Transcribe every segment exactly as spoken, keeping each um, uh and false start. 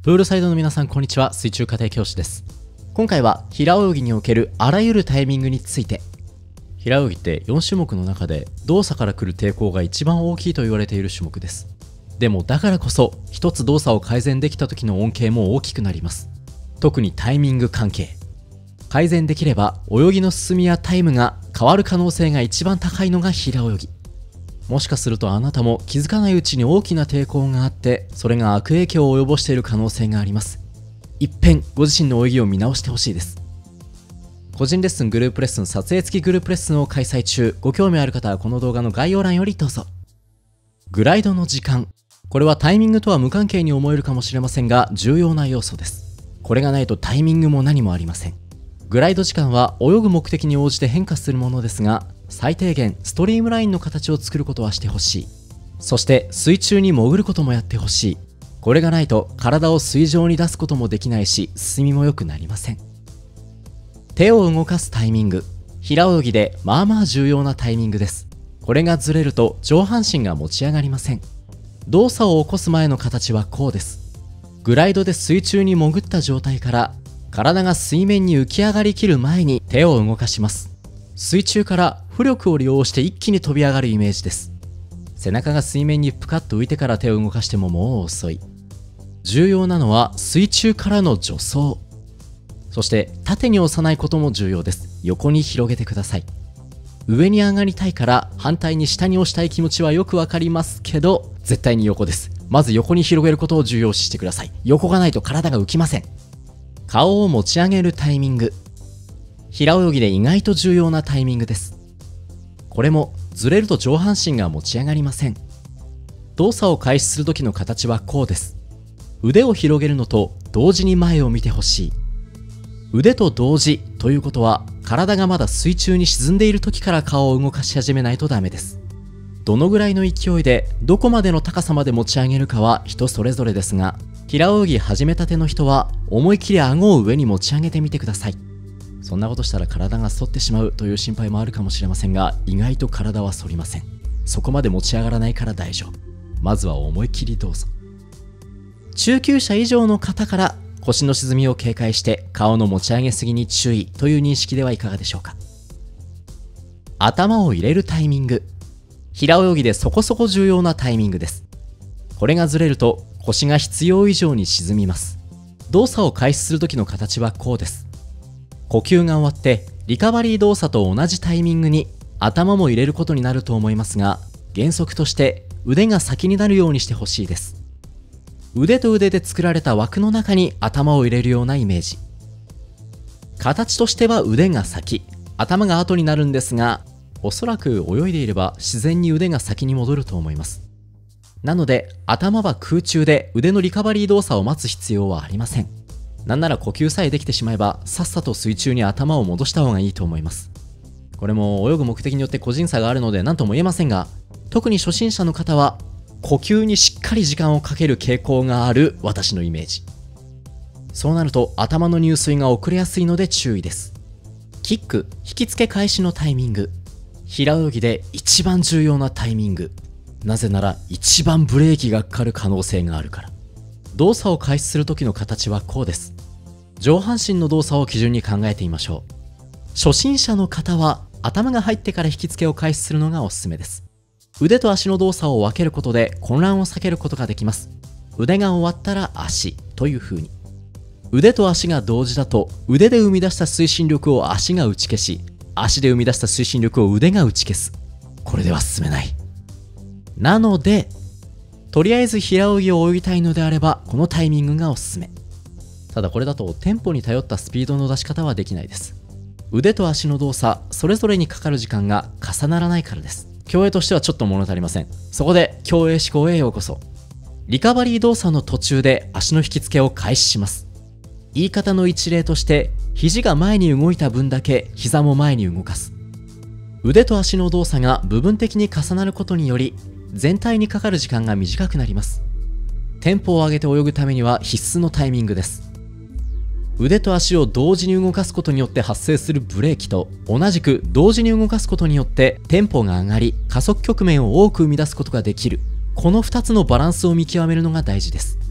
プールサイドの皆さんこんにちは、水中家庭教師です。今回は平泳ぎにおけるあらゆるタイミングについて。平泳ぎってよん種目の中で動作から来る抵抗が一番大きいと言われている種目です。でもだからこそ一つ動作を改善できた時の恩恵も大きくなります。特にタイミング関係。改善できれば泳ぎの進みやタイムが変わる可能性が一番高いのが平泳ぎ。もしかするとあなたも気づかないうちに大きな抵抗があって、それが悪影響を及ぼしている可能性があります。一遍ご自身の泳ぎを見直してほしいです。個人レッスン、グループレッスン、撮影付きグループレッスンを開催中。ご興味ある方はこの動画の概要欄よりどうぞ。グライドの時間。これはタイミングとは無関係に思えるかもしれませんが、重要な要素です。これがないとタイミングも何もありません。グライド時間は泳ぐ目的に応じて変化するものですが、最低限ストリームラインの形を作ることはしてほしい。そして水中に潜ることもやってほしい。これがないと体を水上に出すこともできないし、進みも良くなりません。手を動かすタイミング。平泳ぎでまあまあ重要なタイミングです。これがずれると上半身が持ち上がりません。動作を起こす前の形はこうです。グライドで水中に潜った状態から体が水面に浮き上がりきる前に手を動かします。水中から浮力を利用して一気に飛び上がるイメージです。背中が水面にプカッと浮いてから手を動かしてももう遅い。重要なのは水中からの助走。そして縦に押さないことも重要です。横に広げてください。上に上がりたいから反対に下に押したい気持ちはよくわかりますけど、絶対に横です。まず横に広げることを重要視してください。横がないと体が浮きません。顔を持ち上げるタイミング。平泳ぎで意外と重要なタイミングです。これもずれると上半身が持ち上がりません。動作を開始する時の形はこうです。腕を広げるのと同時に前を見てほしい。腕と同時ということは、体がまだ水中に沈んでいる時から顔を動かし始めないとダメです。どのぐらいの勢いでどこまでの高さまで持ち上げるかは人それぞれですが、平泳ぎ始めたての人は思い切り顎を上に持ち上げてみてください。そんなことしたら体が反ってしまうという心配もあるかもしれませんが、意外と体は反りません。そこまで持ち上がらないから大丈夫。まずは思い切りどうぞ。中級者以上の方から腰の沈みを警戒して顔の持ち上げすぎに注意という認識ではいかがでしょうか。頭を入れるタイミング。平泳ぎでそこそこ重要なタイミングです。これがずれると腰が必要以上に沈みます。動作を開始する時の形はこうです。呼吸が終わってリカバリー動作と同じタイミングに頭も入れることになると思いますが、原則として腕が先になるようにしてほしいです。腕と腕で作られた枠の中に頭を入れるようなイメージ。形としては腕が先、頭が後になるんですが、おそらく泳いでいれば自然に腕が先に戻ると思います。なので頭は空中で腕のリカバリー動作を待つ必要はありません。なんなら呼吸さえできてしまえばさっさと水中に頭を戻した方がいいと思います。これも泳ぐ目的によって個人差があるので何とも言えませんが、特に初心者の方は呼吸にしっかり時間をかける傾向がある私のイメージ。そうなると頭の入水が遅れやすいので注意です。キック、引き付け開始のタイミング。平泳ぎで一番重要なタイミング。なぜなら一番ブレーキがかかる可能性があるから。動作を開始する時の形はこうです。上半身の動作を基準に考えてみましょう。初心者の方は頭が入ってから引き付けを開始するのがおすすめです。腕と足の動作を分けることで混乱を避けることができます。腕が終わったら足という風に。腕と足が同時だと腕で生み出した推進力を足が打ち消し、足で生み出した推進力を腕が打ち消す。これでは進めない。なのでとりあえず平泳ぎを泳ぎたいのであればこのタイミングがおすすめ。ただこれだとテンポに頼ったスピードの出し方はできないです。腕と足の動作それぞれにかかる時間が重ならないからです。競泳としてはちょっと物足りません。そこで競泳思考へようこそ。リカバリー動作の途中で足の引き付けを開始します。言い方の一例として、肘が前に動いた分だけ膝も前に動かす。腕と足の動作が部分的に重なることにより全体にかかる時間が短くなります。テンポを上げて泳ぐためには必須のタイミングです。腕と足を同時に動かすことによって発生するブレーキと同じく同時に動かすことによってテンポが上がり加速局面を多く生み出すことができる。このふたつのバランスを見極めるのが大事です。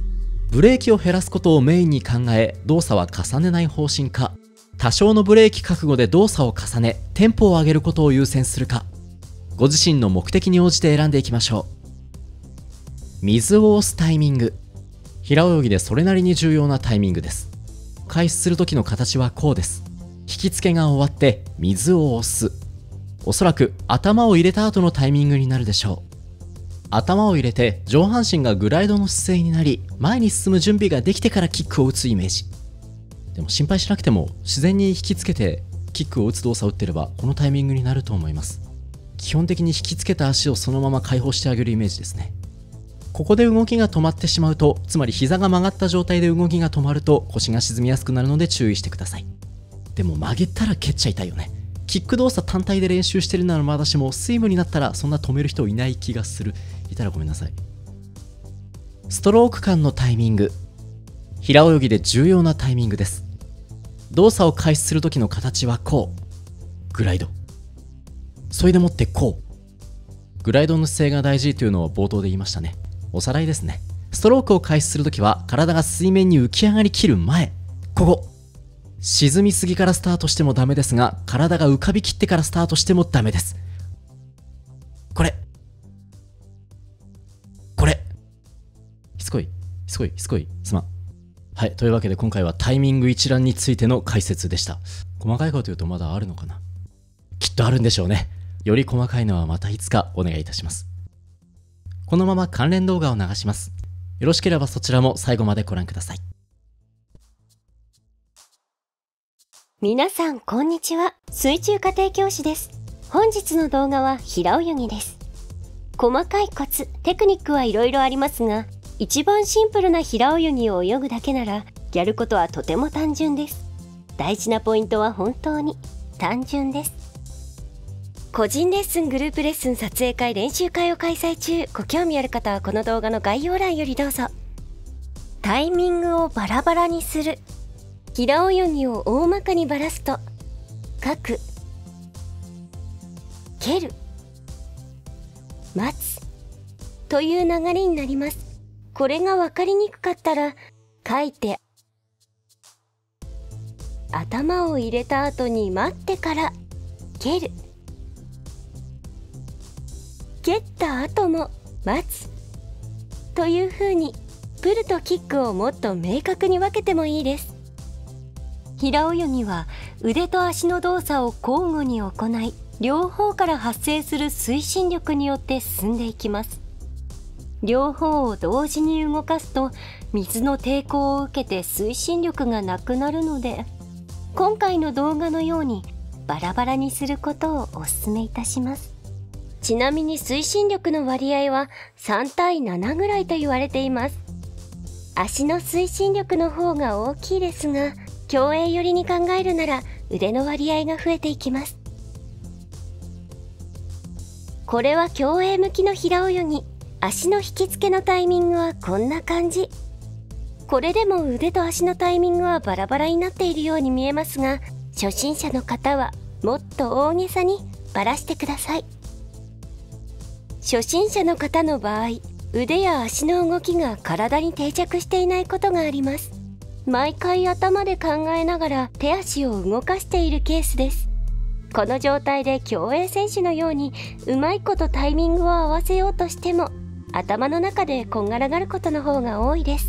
ブレーキを減らすことをメインに考え、動作は重ねない方針か、多少のブレーキ覚悟で動作を重ねテンポを上げることを優先するか、ご自身の目的に応じて選んでいきましょう。水を押すタイミング。平泳ぎでそれなりに重要なタイミングです。開始する時の形はこうです。引き付けが終わって水を押す。おそらく頭を入れた後のタイミングになるでしょう。頭を入れて上半身がグライドの姿勢になり、前に進む準備ができてからキックを打つイメージ。でも心配しなくても、自然に引きつけてキックを打つ動作を打ってればこのタイミングになると思います。基本的に引きつけた足をそのまま解放してあげるイメージですね。ここで動きが止まってしまうと、つまり膝が曲がった状態で動きが止まると腰が沈みやすくなるので注意してください。でも曲げたら蹴っちゃいたいよね。キック動作単体で練習してるならまだしも、スイムになったらそんな止める人いない気がする。いたらごめんなさい。ストローク間のタイミング。平泳ぎで重要なタイミングです。動作を開始する時の形はこう。グライド。それでもってこう。グライドの姿勢が大事というのを冒頭で言いましたね。おさらいですね。ストロークを開始するときは体が水面に浮き上がりきる前、ここ。沈みすぎからスタートしてもダメですが、体が浮かびきってからスタートしてもダメです。これ。これ。しつこい、しつこい、しつこい、すまん。はい、というわけで今回はタイミング一覧についての解説でした。細かいこと言うとまだあるのかな？きっとあるんでしょうね。より細かいのはまたいつかお願いいたします。このまま関連動画を流します。よろしければそちらも最後までご覧ください。 皆さんこんにちは。水中家庭教師です。本日の動画は平泳ぎです。細かいコツ、テクニックはいろいろありますが、一番シンプルな平泳ぎを泳ぐだけならやることはとても単純です。大事なポイントは本当に単純です。個人レッスン、グループレッスン、撮影会、練習会を開催中。ご興味ある方はこの動画の概要欄よりどうぞ。タイミングをバラバラにする。平泳ぎを大まかにばらすと、かく、蹴る、待つという流れになります。これが分かりにくかったら、書いて、頭を入れた後に待ってから蹴る。蹴った後も待つというふうに、プルとキックをもっと明確に分けてもいいです。平泳ぎは腕と足の動作を交互に行い、両方から発生する推進力によって進んでいきます。両方を同時に動かすと水の抵抗を受けて推進力がなくなるので、今回の動画のようにバラバラにすることをお勧めいたします。ちなみに推進力の割合はさんたいななぐらいと言われています。足の推進力の方が大きいですが、競泳寄りに考えるなら腕の割合が増えていきます。これは競泳向きの平泳ぎ。足の引き付けのタイミングはこんな感じ。これでも腕と足のタイミングはバラバラになっているように見えますが、初心者の方はもっと大げさにばらしてください。初心者の方の場合、腕や足の動きが体に定着していないことがあります。毎回頭で考えながら手足を動かしているケースです。この状態で競泳選手のようにうまいことタイミングを合わせようとしても、頭の中でこんがらがることの方が多いです。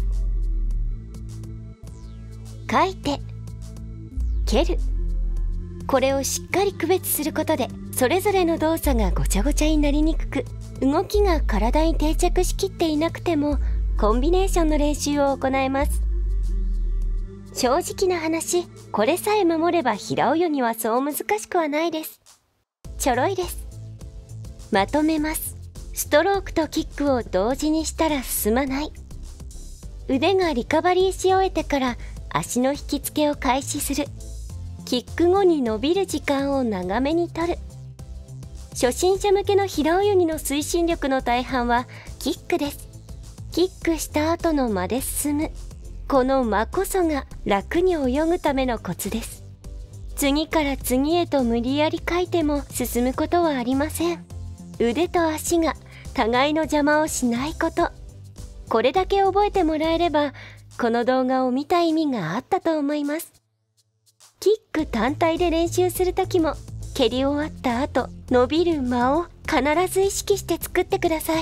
書いて、蹴る。これをしっかり区別することで、それぞれの動作がごちゃごちゃになりにくく、動きが体に定着しきっていなくてもコンビネーションの練習を行えます。正直な話、これさえ守れば平泳ぎはそう難しくはないです。ちょろいです。まとめます。ストロークとキックを同時にしたら進まない。腕がリカバリーし終えてから足の引き付けを開始する。キック後に伸びる時間を長めにとる。初心者向けの平泳ぎの推進力の大半はキックです。キックした後の間で進む。この間こそが楽に泳ぐためのコツです。次から次へと無理やり書いても進むことはありません。腕と足が互いの邪魔をしないこと。 これだけ覚えてもらえれば、この動画を見た意味があったと思います。キック単体で練習するときも、蹴り終わった後、伸びる間を必ず意識して作ってください。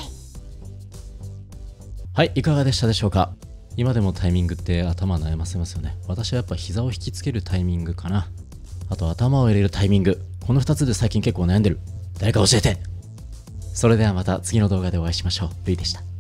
はい、いかがでしたでしょうか。今でもタイミングって頭悩ませますよね。私はやっぱ膝を引きつけるタイミングかな。あと頭を入れるタイミング。このふたつで最近結構悩んでる。誰か教えて。それではまた次の動画でお会いしましょう。ルイでした。